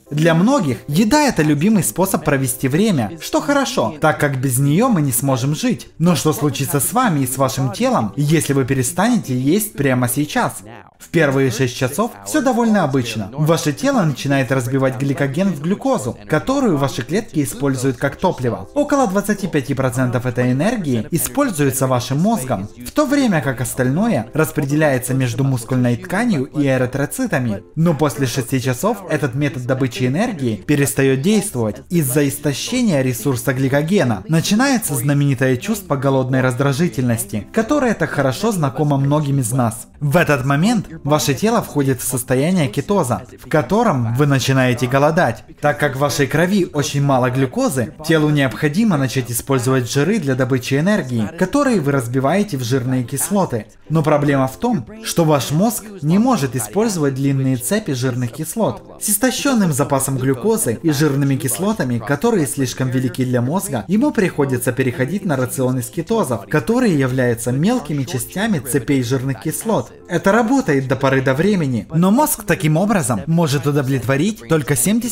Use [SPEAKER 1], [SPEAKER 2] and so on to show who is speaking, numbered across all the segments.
[SPEAKER 1] Для многих еда – это любимый способ провести время, что хорошо, так как без нее мы не сможем жить. Но что случится с вами и с вашим телом, если вы перестанете есть прямо сейчас? В первые 6 часов все довольно обычно. Ваше тело начинает разбивать гликоген в глюкозу, которую ваши клетки используют как топливо. Около 25% этой энергии используется вашим мозгом, в то время как остальное распределяется между мускульной тканью и эритроцитами. Но после 6 часов этот метод добычи энергии перестает действовать из-за истощения ресурса гликогена. Начинается знаменитое чувство голодной раздражительности, которое так хорошо знакомо многим из нас. В этот момент ваше тело входит в состояние кетоза, в котором вы начинаете голодать. Так как в вашей крови очень мало глюкозы, телу необходимо начать использовать жиры для добычи энергии, которые вы разбиваете в жирные кислоты. Но проблема в том, что ваш мозг не может использовать длинные цепи жирных кислот. С истощенным запасом глюкозы и жирными кислотами, которые слишком велики для мозга, ему приходится переходить на рацион из кетозов, которые являются мелкими частями цепей жирных кислот. Это работает до поры до времени, но мозг таким образом может удовлетворить только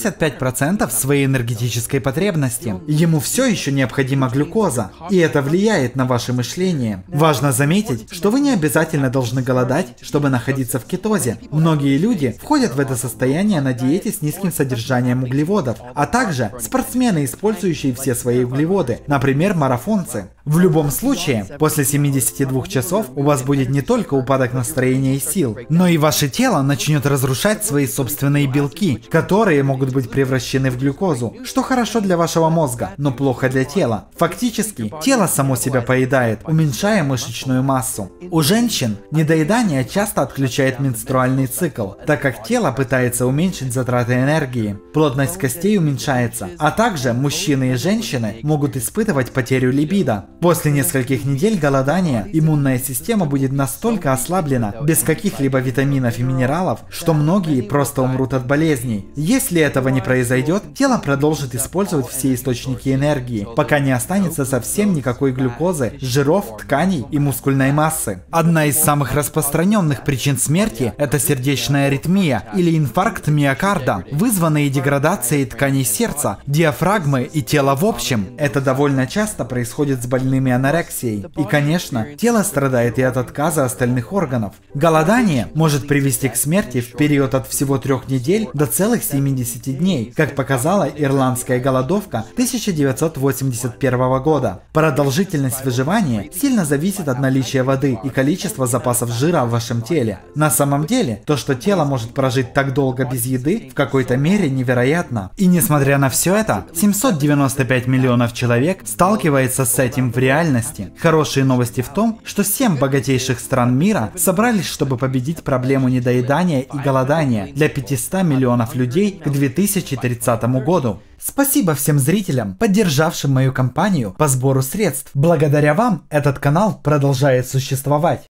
[SPEAKER 1] 75% своей энергетической потребности. Ему все еще необходима глюкоза, и это влияет на ваше мышление. Важно заметить, что вы не обязательно должны голодать, чтобы находиться в кетозе. Многие люди входят в это состояние на диете с низким содержанием углеводов, а также спортсмены, использующие все свои углеводы, например, марафонцы. В любом случае, после 72 часов у вас будет не только упадок настроения и сил, но и ваше тело начнет разрушать свои собственные белки, которые могут быть превращены в глюкозу, что хорошо для вашего мозга, но плохо для тела. Фактически, тело само себя поедает, уменьшая мышечную массу. У женщин недоедание часто отключает менструальный цикл, так как тело пытается уменьшить затраты энергии. Плотность костей уменьшается, а также мужчины и женщины могут испытывать потерю либидо. После нескольких недель голодания иммунная система будет настолько ослаблена, без каких-либо витаминов и минералов, что многие просто умрут от болезней. Если этого не произойдет, тело продолжит использовать все источники энергии, пока не останется совсем никакой глюкозы, жиров, тканей и мускульной массы. Одна из самых распространенных причин смерти – это сердечная аритмия или инфаркт миокарда, вызванные деградацией тканей сердца, диафрагмы и тела в общем. Это довольно часто происходит с больными анорексией. И, конечно, тело страдает и от отказа остальных органов. Голодание может привести к смерти в период от всего 3 недель до целых 70 дней, как показала ирландская голодовка 1981 года. Продолжительность выживания сильно зависит от наличия воды и количества запасов жира в вашем теле. На самом деле, то, что тело может прожить так долго без еды, в какой-то мере невероятно. И несмотря на все это, 795 миллионов человек сталкивается с этим в реальности. Хорошие новости в том, что 7 богатейших стран мира собрались, чтобы победить проблему недоедания и голодания для 500 миллионов людей к 2030 году. Спасибо всем зрителям, поддержавшим мою кампанию по сбору средств. Благодаря вам этот канал продолжает существовать.